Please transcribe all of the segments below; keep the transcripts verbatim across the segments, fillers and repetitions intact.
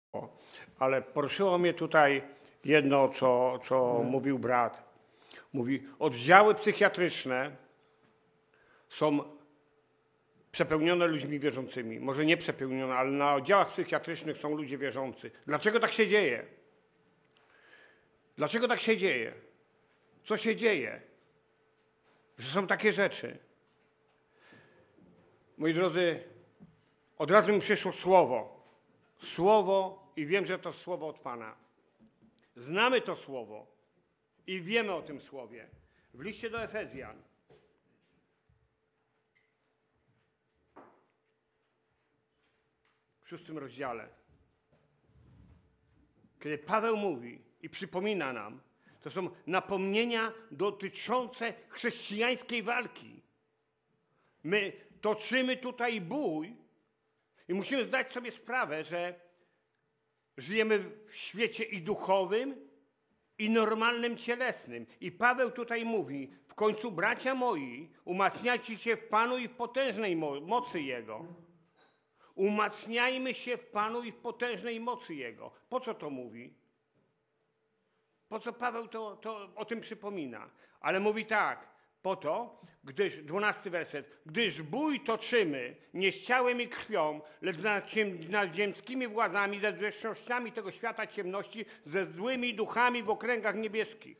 Ale poruszyło mnie tutaj jedno, co, co hmm. mówił brat. Mówi, oddziały psychiatryczne są przepełnione ludźmi wierzącymi. Może nie przepełnione, ale na oddziałach psychiatrycznych są ludzie wierzący. Dlaczego tak się dzieje? Dlaczego tak się dzieje? Co się dzieje? Że są takie rzeczy. Moi drodzy, od razu mi przyszło słowo. Słowo i wiem, że to słowo od Pana. Znamy to słowo i wiemy o tym słowie. W liście do Efezjan. W szóstym rozdziale. Kiedy Paweł mówi i przypomina nam, to są napomnienia dotyczące chrześcijańskiej walki. My toczymy tutaj bój i musimy zdać sobie sprawę, że żyjemy w świecie i duchowym, i normalnym cielesnym. I Paweł tutaj mówi, w końcu bracia moi, umacniajcie się w Panu i w potężnej mo- mocy Jego. Umacniajmy się w Panu i w potężnej mocy Jego. Po co to mówi? Po co Paweł to, to o tym przypomina? Ale mówi tak, po to, gdyż, dwunasty werset, gdyż bój toczymy nie z ciałem i krwią, lecz nad, nad ziemskimi władzami, ze zwierzchnościami tego świata ciemności, ze złymi duchami w okręgach niebieskich.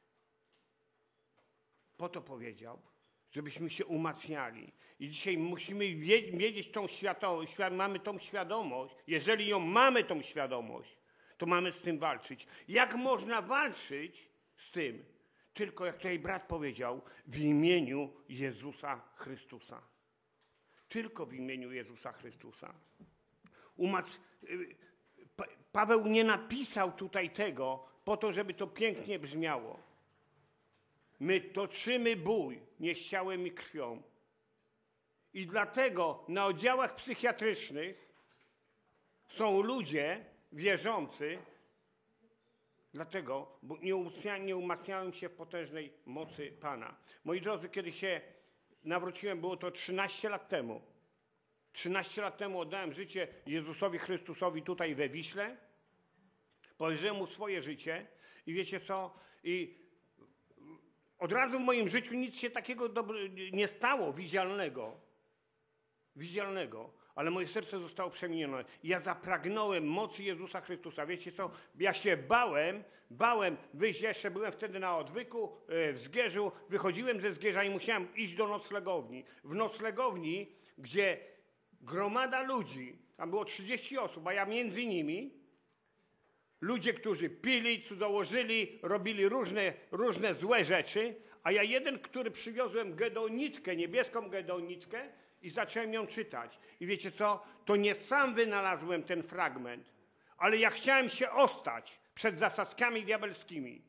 Po to powiedział, żebyśmy się umacniali. I dzisiaj musimy wiedzieć tą świadomość, mamy tą świadomość, jeżeli ją mamy tą świadomość, to mamy z tym walczyć. Jak można walczyć z tym? Tylko, jak tutaj brat powiedział, w imieniu Jezusa Chrystusa. Tylko w imieniu Jezusa Chrystusa. Umac... Paweł nie napisał tutaj tego po to, żeby to pięknie brzmiało. My toczymy bój nie z ciałem i krwią. I dlatego na oddziałach psychiatrycznych są ludzie wierzący, dlatego, bo nie, umacnia, nie umacniałem się w potężnej mocy Pana. Moi drodzy, kiedy się nawróciłem, było to trzynaście lat temu. trzynaście lat temu oddałem życie Jezusowi Chrystusowi tutaj we Wiśle. Powierzyłem Mu swoje życie i wiecie co? I od razu w moim życiu nic się takiego nie stało, widzialnego. Widzialnego. Ale moje serce zostało przemienione. Ja zapragnąłem mocy Jezusa Chrystusa. Wiecie co? Ja się bałem, bałem wyjść, jeszcze byłem wtedy na odwyku w Zgierzu, wychodziłem ze Zgierza i musiałem iść do noclegowni. W noclegowni, gdzie gromada ludzi, tam było trzydzieści osób, a ja między nimi, ludzie, którzy pili, cudzołożyli, robili różne, różne złe rzeczy, a ja jeden, który przywiozłem gedeonitkę, niebieską gedeonitkę, i zacząłem ją czytać. I wiecie co? To nie sam wynalazłem ten fragment, ale ja chciałem się ostać przed zasadzkami diabelskimi.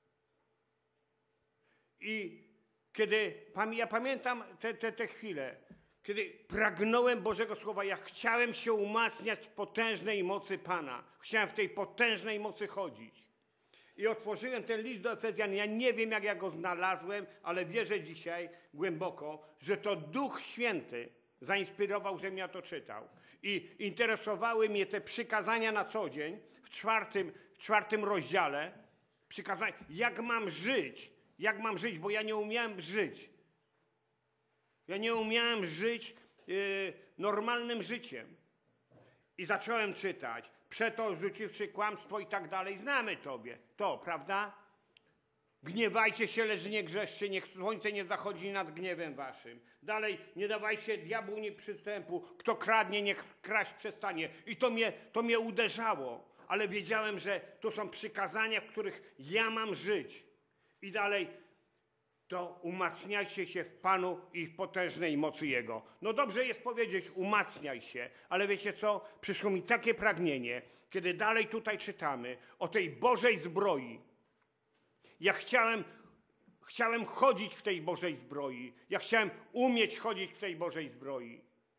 I kiedy, ja pamiętam te, te, te chwile, kiedy pragnąłem Bożego Słowa, ja chciałem się umacniać w potężnej mocy Pana. Chciałem w tej potężnej mocy chodzić. I otworzyłem ten list do Efezjan. Ja nie wiem, jak ja go znalazłem, ale wierzę dzisiaj głęboko, że to Duch Święty zainspirował, żebym ja to czytał. I interesowały mnie te przykazania na co dzień, w czwartym, w czwartym rozdziale. Przykazania, jak mam żyć, jak mam żyć, bo ja nie umiałem żyć. Ja nie umiałem żyć yy, normalnym życiem. I zacząłem czytać. Przeto rzuciwszy kłamstwo i tak dalej. Znamy Tobie. To, prawda? Gniewajcie się, lecz nie grzeszcie. Niech słońce nie zachodzi nad gniewem waszym. Dalej, nie dawajcie diabłu nie przystępu. Kto kradnie, niech kraść przestanie. I to mnie, to mnie uderzało. Ale wiedziałem, że to są przykazania, w których ja mam żyć. I dalej, to umacniajcie się w Panu i w potężnej mocy Jego. No dobrze jest powiedzieć, umacniaj się, ale wiecie co? Przyszło mi takie pragnienie, kiedy dalej tutaj czytamy o tej Bożej zbroi. Ja chciałem, chciałem chodzić w tej Bożej zbroi. Ja chciałem umieć chodzić w tej Bożej zbroi.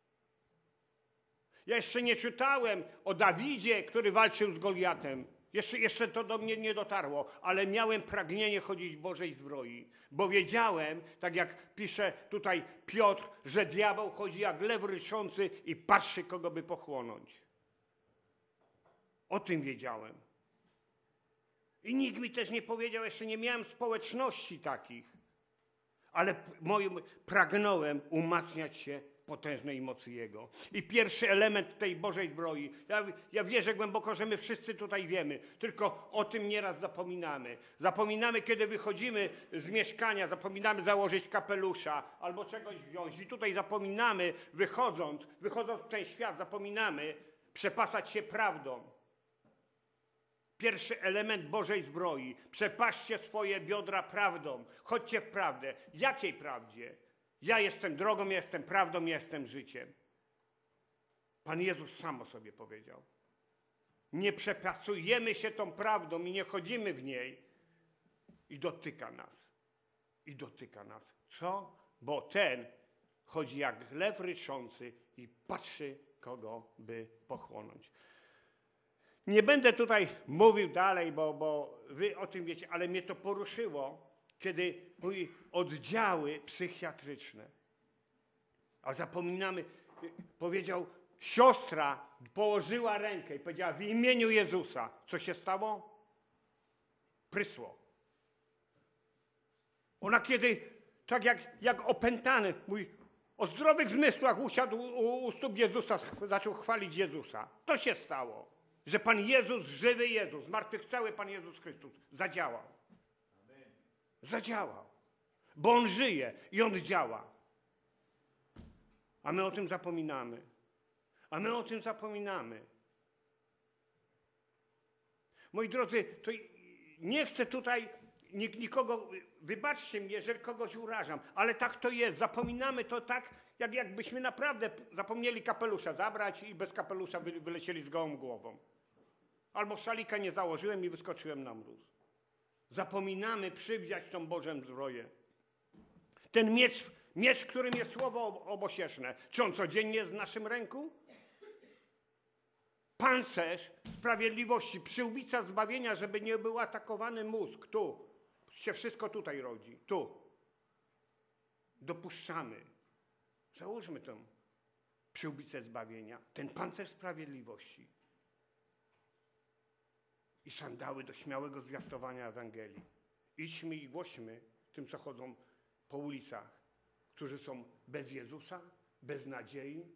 Ja jeszcze nie czytałem o Dawidzie, który walczył z Goliatem. Jeszcze, jeszcze to do mnie nie dotarło, ale miałem pragnienie chodzić w Bożej zbroi, bo wiedziałem, tak jak pisze tutaj Piotr, że diabeł chodzi jak lew ryczący i patrzy, kogo by pochłonąć. O tym wiedziałem. I nikt mi też nie powiedział, jeszcze nie miałem społeczności takich. Ale moim, pragnąłem umacniać się w potężnej mocy Jego. I pierwszy element tej Bożej zbroi. Ja, ja wierzę głęboko, że my wszyscy tutaj wiemy. Tylko o tym nieraz zapominamy. Zapominamy, kiedy wychodzimy z mieszkania, zapominamy założyć kapelusza albo czegoś wziąć. I tutaj zapominamy, wychodząc, wychodząc w ten świat, zapominamy przepasać się prawdą. Pierwszy element Bożej zbroi. Przepaszcie swoje biodra prawdą. Chodźcie w prawdę. Jakiej prawdzie? Ja jestem drogą, ja jestem prawdą, ja jestem życiem. Pan Jezus sam o sobie powiedział. Nie przepasujemy się tą prawdą i nie chodzimy w niej. I dotyka nas. I dotyka nas. Co? Bo ten chodzi jak lew ryczący i patrzy, kogo by pochłonąć. Nie będę tutaj mówił dalej, bo, bo wy o tym wiecie, ale mnie to poruszyło, kiedy mówi oddziały psychiatryczne. A zapominamy, powiedział, siostra położyła rękę i powiedziała w imieniu Jezusa. Co się stało? Prysło. Ona kiedy, tak jak, jak opętany, mówi, o zdrowych zmysłach usiadł u, u stóp Jezusa, zaczął chwalić Jezusa. To się stało. Że Pan Jezus, żywy Jezus, zmartwychwstały Pan Jezus Chrystus, zadziałał. Amen. Zadziałał. Bo On żyje i On działa. A my o tym zapominamy. A my o tym zapominamy. Moi drodzy, to nie chcę tutaj nikogo, wybaczcie mi, jeżeli kogoś urażam, ale tak to jest. Zapominamy to tak, jak jakbyśmy naprawdę zapomnieli kapelusza zabrać i bez kapelusza wylecieli z gołą głową. Albo szalika nie założyłem i wyskoczyłem na mróz. Zapominamy przywdziać tą Bożą zbroję. Ten miecz, miecz, którym jest słowo obosieczne, czy on codziennie jest w naszym ręku? Pancerz sprawiedliwości, przyłbica zbawienia, żeby nie był atakowany mózg. Tu. Się wszystko tutaj rodzi. Tu. Dopuszczamy. Załóżmy tą przyłbicę zbawienia. Ten pancerz sprawiedliwości. I sandały do śmiałego zwiastowania Ewangelii. Idźmy i głośmy tym, co chodzą po ulicach, którzy są bez Jezusa, bez nadziei,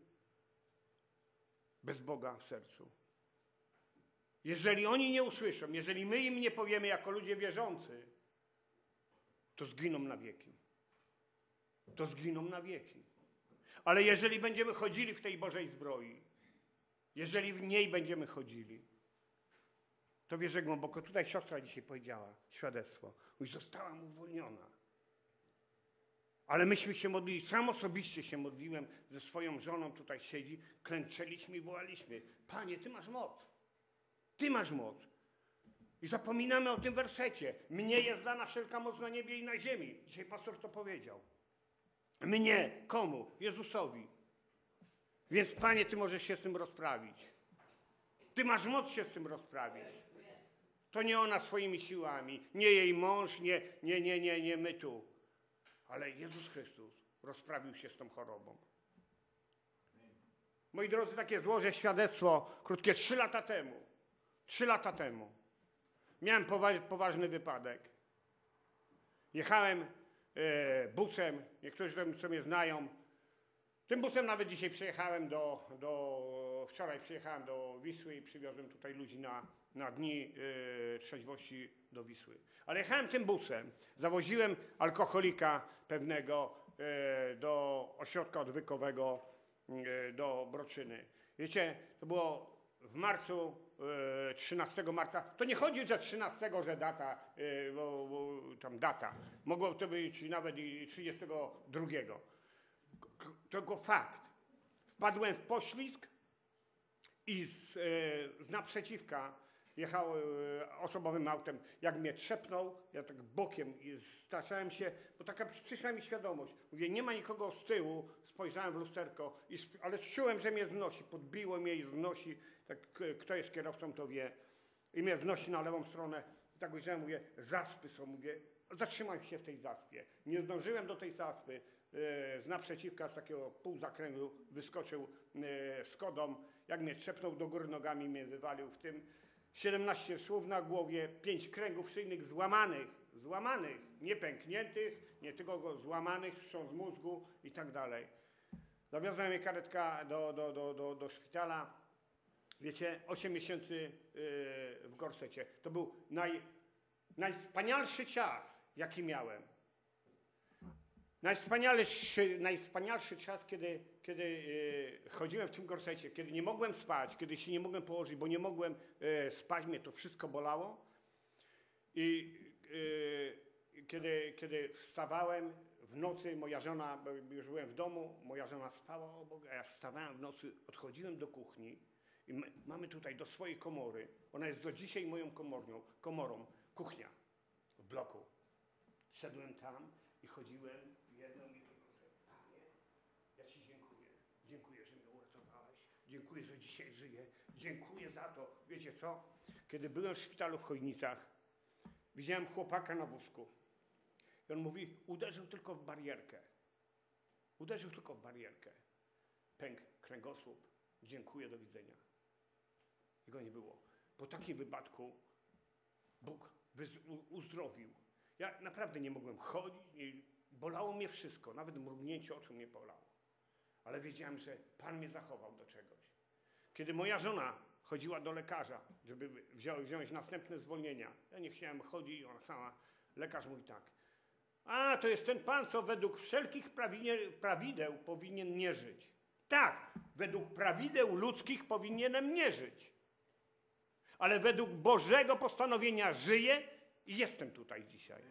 bez Boga w sercu. Jeżeli oni nie usłyszą, jeżeli my im nie powiemy jako ludzie wierzący, to zginą na wieki. To zginą na wieki. Ale jeżeli będziemy chodzili w tej Bożej zbroi, jeżeli w niej będziemy chodzili, to wierzę głęboko. Tutaj siostra dzisiaj powiedziała świadectwo. Mówi, zostałam uwolniona. Ale myśmy się modlili, sam osobiście się modliłem, ze swoją żoną tutaj siedzi, klęczeliśmy i wołaliśmy. Panie, Ty masz moc. Ty masz moc. I zapominamy o tym wersecie. Mnie jest dana wszelka moc na niebie i na ziemi. Dzisiaj pastor to powiedział. Mnie. Komu? Jezusowi. Więc Panie, Ty możesz się z tym rozprawić. Ty masz moc się z tym rozprawić. To nie ona swoimi siłami, nie jej mąż, nie, nie, nie, nie, nie my tu. Ale Jezus Chrystus rozprawił się z tą chorobą. Moi drodzy, takie złożę świadectwo krótkie trzy lata temu. Trzy lata temu. Miałem poważ, poważny wypadek. Jechałem e, busem, niektórzy to mnie znają. Tym busem nawet dzisiaj przyjechałem do, do, wczoraj przyjechałem do Wisły i przywiozłem tutaj ludzi na, na dni y, trzeźwości do Wisły. Ale jechałem tym busem, zawoziłem alkoholika pewnego y, do ośrodka odwykowego, y, do Broczyny. Wiecie, to było w marcu, y, trzynastego marca. To nie chodzi, że trzynastego, że data, y, bo, bo tam data. Mogło to być nawet i trzydziestego drugiego. Tylko fakt. Wpadłem w poślizg i z, e, z naprzeciwka jechał e, osobowym autem. Jak mnie trzepnął, ja tak bokiem i staczałem się, bo taka przyszła mi świadomość. Mówię, nie ma nikogo z tyłu, spojrzałem w lusterko, i, ale czułem, że mnie znosi. Podbiło mnie i znosi. Tak, kto jest kierowcą, to wie. I mnie znosi na lewą stronę. I tak ujrzałem, mówię, zaspy są. Mówię, zatrzymaj się w tej zaspie. Nie zdążyłem do tej zaspy. z naprzeciwka, z takiego półzakręgu wyskoczył z kodą, jak mnie trzepnął do góry nogami, mnie wywalił, w tym siedemnaście słów na głowie, pięć kręgów szyjnych złamanych, złamanych, nie pękniętych, nie tylko złamanych, wstrząs mózgu i tak dalej. Zawiozła mnie karetka do, do, do, do, do szpitala. Wiecie, osiem miesięcy w gorsecie. To był naj, najwspanialszy czas, jaki miałem. Najwspanialszy, najwspanialszy czas, kiedy, kiedy yy, chodziłem w tym gorsecie, kiedy nie mogłem spać, kiedy się nie mogłem położyć, bo nie mogłem yy, spać, mnie to wszystko bolało. I yy, kiedy, kiedy wstawałem w nocy, moja żona, bo już byłem w domu, moja żona spała obok, a ja wstawałem w nocy, odchodziłem do kuchni i my, mamy tutaj do swojej komory, ona jest do dzisiaj moją komornią, komorą, kuchnia w bloku. Szedłem tam i chodziłem jedną i drugą. Panie, ja Ci dziękuję. Dziękuję, że mnie uratowałeś. Dziękuję, że dzisiaj żyję. Dziękuję za to. Wiecie co? Kiedy byłem w szpitalu w Chojnicach, widziałem chłopaka na wózku. I on mówi, uderzył tylko w barierkę. Uderzył tylko w barierkę. Pękł kręgosłup. Dziękuję, do widzenia. Jego nie było. Po takim wypadku Bóg uzdrowił. Ja naprawdę nie mogłem chodzić, bolało mnie wszystko, nawet mrugnięcie oczu mnie bolało. Ale wiedziałem, że Pan mnie zachował do czegoś. Kiedy moja żona chodziła do lekarza, żeby wziąć, wziąć następne zwolnienia, ja nie chciałem chodzić, ona sama, lekarz mówi tak, a to jest ten Pan, co według wszelkich prawideł powinien nie żyć. Tak, według prawideł ludzkich powinienem nie żyć. Ale według Bożego postanowienia żyję i jestem tutaj dzisiaj.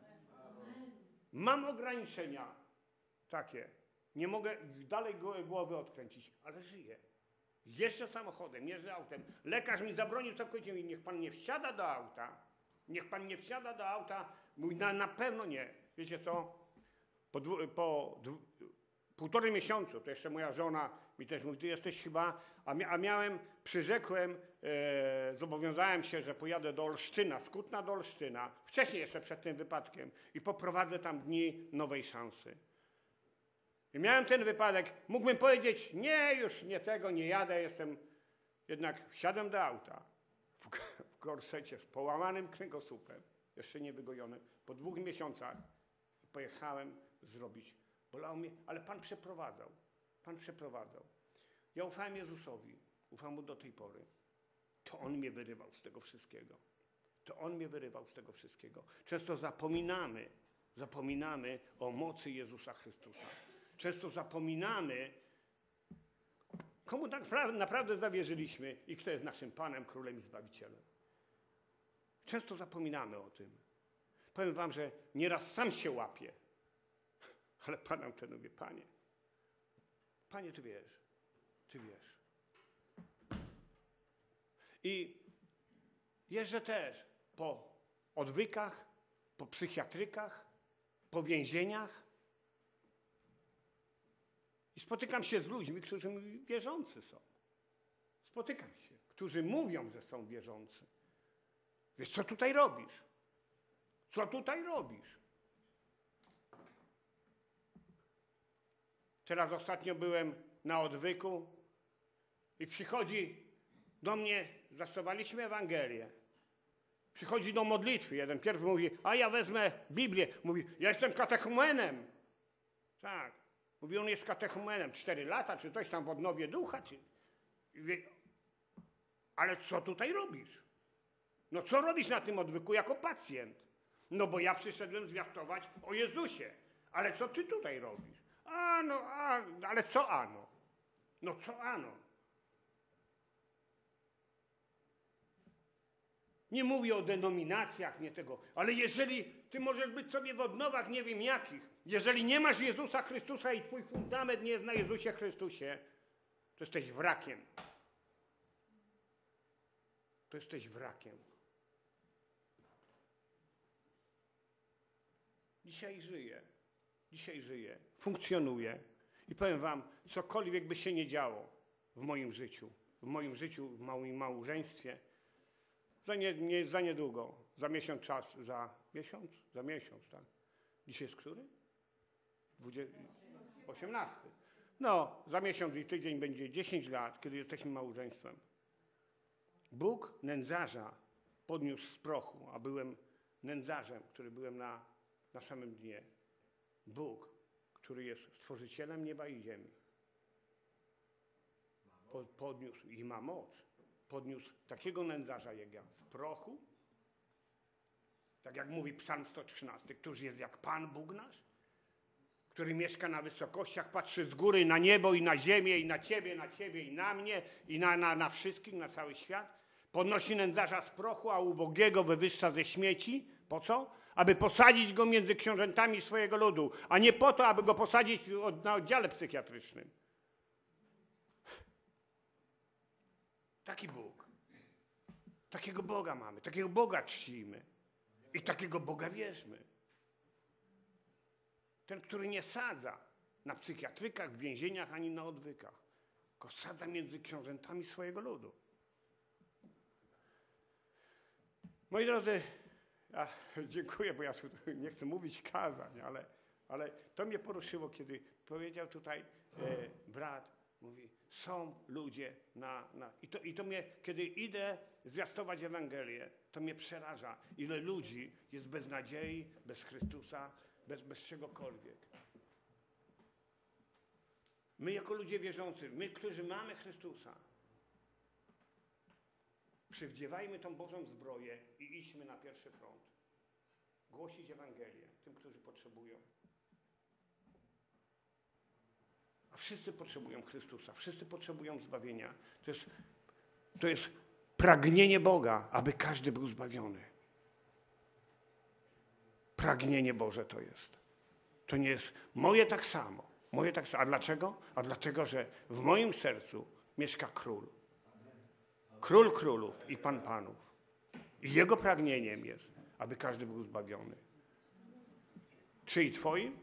Mam ograniczenia takie. Nie mogę dalej głowy odkręcić, ale żyję. Jeżdżę samochodem, jeżdżę autem. Lekarz mi zabronił całkowicie, mówi, niech pan nie wsiada do auta. Niech pan nie wsiada do auta. Mówi, na, na pewno nie. Wiecie co? Po, dwu, po dwu, półtorej miesiącu, to jeszcze moja żona mi też mówi, ty jesteś chyba, a, mia, a miałem, przyrzekłem, e, zobowiązałem się, że pojadę do Olsztyna, z Kutna do Olsztyna, wcześniej jeszcze przed tym wypadkiem i poprowadzę tam dni nowej szansy. I miałem ten wypadek, mógłbym powiedzieć, nie, już nie tego, nie jadę, jestem, jednak wsiadłem do auta w, w gorsecie z połamanym kręgosłupem, jeszcze nie wygojonym, po dwóch miesiącach pojechałem zrobić. Bolało mnie, ale Pan przeprowadzał. Pan przeprowadzał. Ja ufałem Jezusowi. Ufam Mu do tej pory. To On mnie wyrywał z tego wszystkiego. To On mnie wyrywał z tego wszystkiego. Często zapominamy, zapominamy o mocy Jezusa Chrystusa. Często zapominamy, komu tak naprawdę zawierzyliśmy i kto jest naszym Panem, Królem i Zbawicielem. Często zapominamy o tym. Powiem wam, że nieraz sam się łapię. Ale Pan nam ten mówi, Panie, Panie, Ty wiesz, Ty wiesz. I jeżdżę też po odwykach, po psychiatrykach, po więzieniach i spotykam się z ludźmi, którzy mi wierzący są. Spotykam się, którzy mówią, że są wierzący. Wiesz, co tutaj robisz? Co tutaj robisz? Teraz ostatnio byłem na odwyku i przychodzi do mnie, zastosowaliśmy Ewangelię. Przychodzi do modlitwy. Jeden pierwszy mówi, a ja wezmę Biblię. Mówi, ja jestem katechumenem. Tak. Mówi, on jest katechumenem. Cztery lata, czy coś tam w odnowie ducha. Czy... Ale co tutaj robisz? No co robisz na tym odwyku jako pacjent? No bo ja przyszedłem zwiastować o Jezusie. Ale co ty tutaj robisz? A no, a, ale co ano? No co ano? Nie mówię o denominacjach, nie tego, ale jeżeli ty możesz być sobie w odnowach nie wiem jakich, jeżeli nie masz Jezusa Chrystusa i twój fundament nie jest na Jezusie Chrystusie, to jesteś wrakiem. To jesteś wrakiem. Dzisiaj żyję. Dzisiaj żyję. Funkcjonuję. I powiem wam, cokolwiek by się nie działo w moim życiu, w moim życiu, w moim małżeństwie, za, nie, nie, za niedługo, za miesiąc czas, za miesiąc, za miesiąc, tak? Dzisiaj jest który? osiemnasty. No, za miesiąc i tydzień będzie dziesięć lat, kiedy jesteśmy małżeństwem. Bóg nędzarza podniósł z prochu, a byłem nędzarzem, który byłem na, na samym dnie. Bóg, który jest stworzycielem nieba i ziemi, podniósł i ma moc. Podniósł takiego nędzarza jak ja z prochu, tak jak mówi Psalm sto trzynasty, który jest jak Pan Bóg nasz, który mieszka na wysokościach, patrzy z góry na niebo i na ziemię, i na ciebie, na ciebie, i na mnie, i na, na, na wszystkich, na cały świat. Podnosi nędzarza z prochu, a ubogiego wywyższa ze śmieci. Po co? Aby posadzić go między książętami swojego ludu, a nie po to, aby go posadzić na oddziale psychiatrycznym. Taki Bóg. Takiego Boga mamy, takiego Boga czcimy i takiego Boga wierzmy. Ten, który nie sadza na psychiatrykach, w więzieniach ani na odwykach, tylko sadza między książętami swojego ludu. Moi drodzy, ja dziękuję, bo ja tu nie chcę mówić kazań, ale, ale to mnie poruszyło, kiedy powiedział tutaj e, brat, mówi, są ludzie na... na i, to, I to mnie, kiedy idę zwiastować Ewangelię, to mnie przeraża, ile ludzi jest bez nadziei, bez Chrystusa, bez, bez czegokolwiek. My jako ludzie wierzący, my, którzy mamy Chrystusa, przywdziewajmy tą Bożą zbroję i idźmy na pierwszy front. Głosić Ewangelię tym, którzy potrzebują. A wszyscy potrzebują Chrystusa, wszyscy potrzebują zbawienia. To jest, to jest pragnienie Boga, aby każdy był zbawiony. Pragnienie Boże to jest. To nie jest moje tak samo. Moje tak samo. A dlaczego? A dlatego, że w moim sercu mieszka Król. Król królów i Pan panów. I Jego pragnieniem jest, aby każdy był zbawiony. Czy i twoim?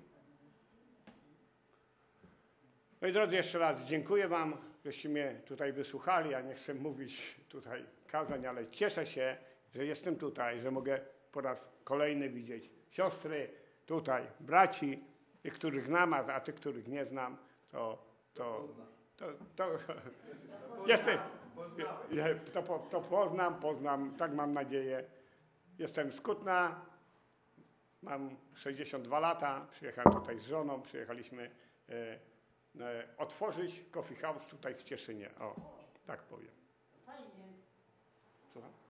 Moi drodzy, jeszcze raz dziękuję wam, żeście mnie tutaj wysłuchali. Ja nie chcę mówić tutaj kazań, ale cieszę się, że jestem tutaj, że mogę po raz kolejny widzieć siostry tutaj, braci, tych, których znam, a tych, których nie znam, to, to, to, to, to jestem, to, to poznam, poznam, tak mam nadzieję. Jestem z Kutna, mam sześćdziesiąt dwa lata, przyjechałem tutaj z żoną, przyjechaliśmy e, e, otworzyć coffee house tutaj w Cieszynie, o, tak powiem. Fajnie. Co?